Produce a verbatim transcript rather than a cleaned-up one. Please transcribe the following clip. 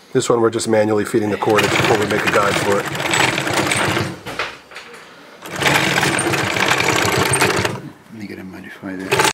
This one we're just manually feeding the cordage before we make a guide for it. Let me get a modify there.